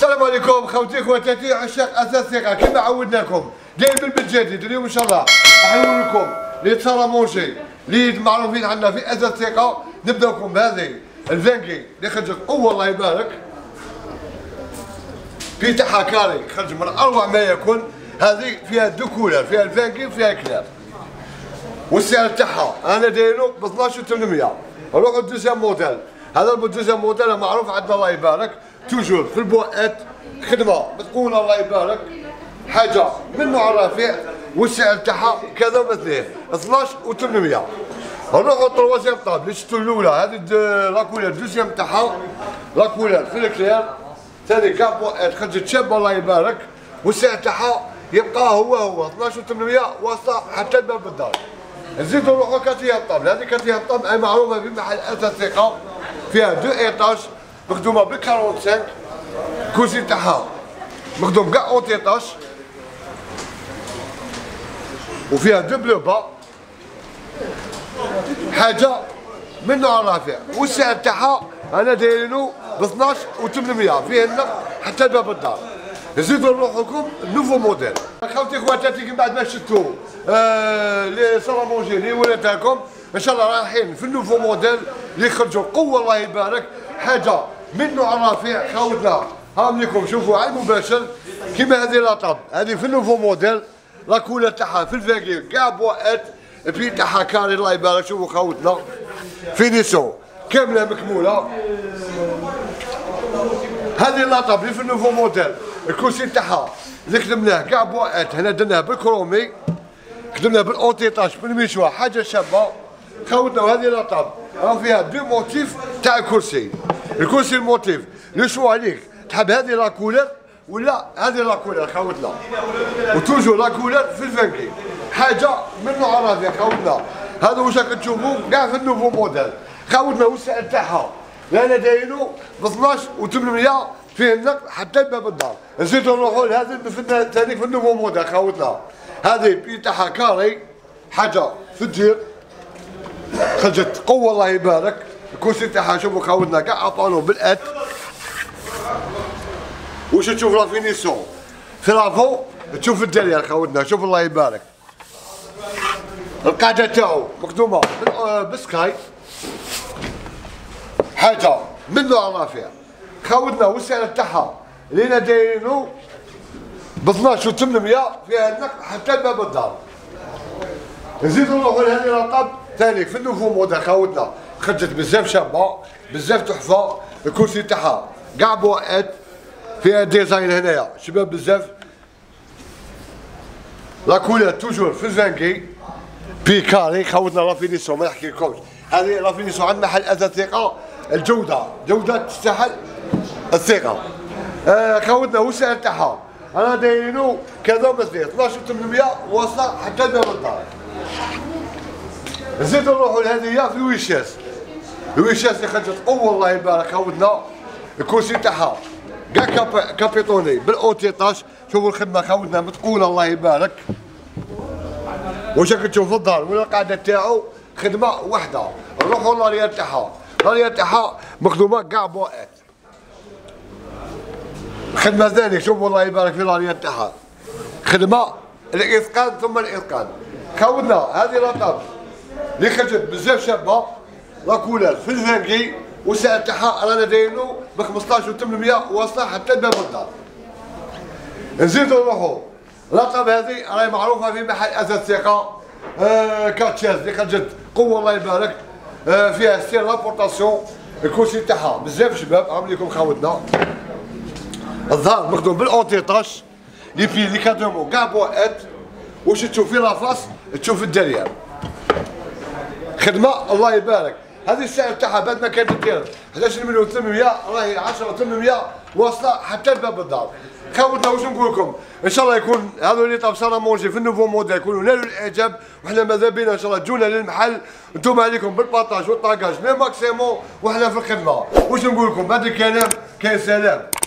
السلام عليكم خوتي خواتاتي عشاق اثاث ثقه كما عودناكم جاي بالبيت جديد. اليوم ان شاء الله راح نقول لكم لي سالامونجي اللي معروفين عندنا في اثاث ثقه. نبداو لكم بهذه الفانكي اللي خرجت قوه الله يبارك، في تاعها كاري خرج من اروع ما يكون. هذه فيها دو كولر، فيها الفانكي وفيها الكلاب، والسعر تاعها انا دايرو ب 12800. نروحوا الدوزيام موديل. هذا الدوزيام موديل معروف عندنا الله يبارك، توجور في البوات خدمه بتكون الله يبارك حاجه من نوع رفيع، والسعر تاعها كذا مثليه 12800. نروحوا التروازيام طاب اللي شفتوا الاولى هذه لاكولير الدوزيام تاعها لاكولير في الكلير ثاني كاع بوات خرجت شابه الله يبارك، والسعر تاعها يبقى هو 12800 واصله حتى الباب الدار. نزيدو نروحو كاتيا الطابل. هذه كاتيا الطابل اي معروفه في محل اثاث ثقه، فيها دو ايطاج مخدومه بال 45، كوزين تاعها مخدوم كاع اوت ايطاج، وفيها دو بلو با حاجه من نوع رافع، والسعر تاعها انا دايرينو ب 12800 فيه النقد حتى باب الدار. نزيدو نروحو لكم نوفو موديل. خوتي خواتاتي من بعد ما شفتوا لي سالامونجي اللي وريتها لكم ان شاء الله رايحين في النوفو موديل اللي خرجوا قوه الله يبارك، حاجه من نوع رفيع. خوتنا هاهم لكم شوفوا على المباشر كيما هذه لاطاب. هذه في النوفو موديل لاكولا تاعها في الفاكي كاع بوات بي تاعها كاري الله يبارك. شوفوا خوتنا فينيسو كامله مكموله. هذه لاطاب اللي في النوفو موديل الكرسي تاعها اللي خدمناه كاع بوات، هنا درناه بالكرومي، خدمناه بالاوتيطاج بالمشوى، حاجه شابه خوتنا. وهذه لاطاب راه فيها دو موتيف تاع الكرسي. الكرسي الموتيف لو شو عليك، تحب هذه لاكولر ولا هذه لاكولر خوتنا، وتوجو لاكولر في الفانكي حاجه من نوع رافع خوتنا. هذا واش راك تشوفوا كاع في النوفو موديل خوتنا، والسعر تاعها انا دايرو ب 12800 فيه النقد حتى الباب الدار. نزيدو نروحو لهذا ثاني في النوفو موديل خوتنا. هذه بي تاعها كاري حاجه في الدير خرجت قوه الله يبارك. الكرسي تاعها شوفوا خوتنا كاع ابانو بالات. واش تشوف لا فينيسيون في لافو تشوف الدريال خوتنا، شوف الله يبارك. القاعده تاعو مخدومه بسكاي حاجه من نوع رافع خوتنا، والسعر تاعها اللي دايرينو ب 12800 فيها النقد حتى الباب الدار. نزيدو نروحو لهذه لاطاب ثاني في النوفو موديل خوتنا، خرجت بزاف شابه بزاف تحفه. الكرسي تاعها كاع بوات، فيها ديزاين هنايا شباب بزاف. لاكولير توجور في الفانكي بي كاري خوتنا. لا فينيسيون ما نحكي لكمش، هذه لا فينيسيون عند محل اثاث ثقه، الجوده تستحل الثقه. خوتنا والسعر تاعها انا دايرينو كذا مثليه 12800 واصله حتى الباب الدار. نزيدو نروحو لهذه في الويشاس. الويشاس اللي خرجت قوه الله يبارك خوتنا. الكرسي تاعها كاع كابيتوني بالاوتيطاج. شوفوا الخدمه خوتنا متقوله الله يبارك. واش راك تشوف في الدار ولا القاعده تاعو خدمه وحده. نروحو لاريال تاعها، لاريال تاعها مخدومه كاع بوات. خدمه ثانيه شوفوا الله يبارك في لاريال تاعها، خدمه الاتقان ثم الاتقان خوتنا. هذه لاطاب اللي خرجت بزاف شابه لاكولر في الفانكي، والسعر تاعها رانا دايرينو ب 15800 واصله حتى الباب الدار. نزيدو نروحو لاطاب هذه راهي معروفه في محل اثاث ثقه، كاتشاز اللي خرجت قوه الله يبارك، فيها ستير لابورتاسيون. الكرسي تاعها بزاف شباب عامل لكم خوتنا. الظهر مخدوم بالاونتيطاج، لي بي لي كادومو كاع بوات. واش تشوف في لافاس تشوف الدريال، خدمه الله يبارك. هذه السعر تاعها بعد ما كانت دير 11,800,000 راهي 10,800 واصله حتى الباب الدار. خوتنا واش نقول لكم، ان شاء الله يكون هذو اللي طاب سالامونجي في النوفو موديل يكونوا نالوا الاعجاب، وحنا ماذا بينا ان شاء الله تجونا للمحل. انتم عليكم بالبارطاج والطاكاج لي ماكسيموم، وحنا في الخدمه. واش نقول لكم بعد الكلام كاين سلام.